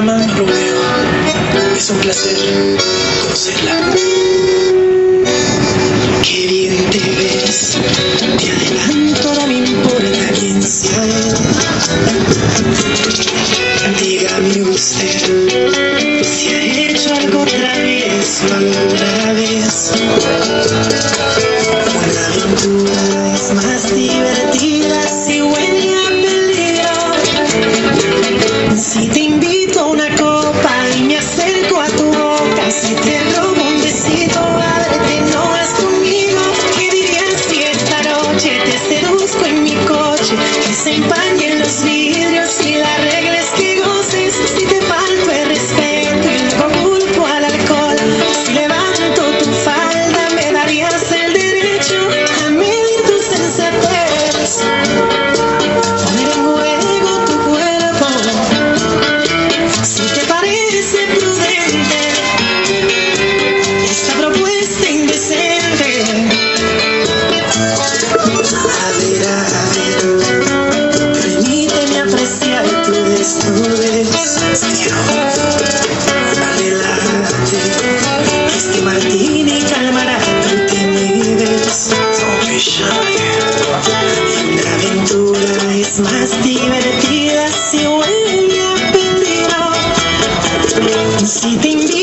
llama Romeo. Es un placer conocerla. Qué bien te ves, te adelanto, no me importa quién sea él. Dígame usted si ha hecho algo otra vez o alguna vez. Una aventura es más divertida si huele a peligro. Si te invito a una copa y me acerco a tu boca, si te robo un besito, ábrete, no es conmigo. ¿Qué dirías si esta noche te seduzco en mi coche? Que se empañen los vidrios y la regla es que goces. Si te falto el respeto y luego culpo al alcohol, si levanto tu falda me darías el derecho a medir tus sensatez. Poner en juego tu cuerpo, si te parece prudente esta propuesta indecente. A ver, permíteme apreciar tu desnudez. Relájate, este martini calmará tu timidez. Una aventura es más divertida si huele a peligro. Si te invito